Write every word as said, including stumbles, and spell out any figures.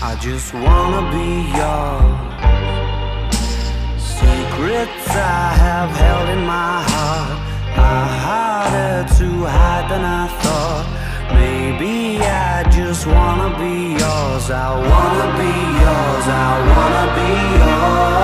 I just wanna be yours. Secrets I have held in my heart are harder to hide than I thought. Maybe I just wanna be yours. I wanna be yours. I wanna be yours.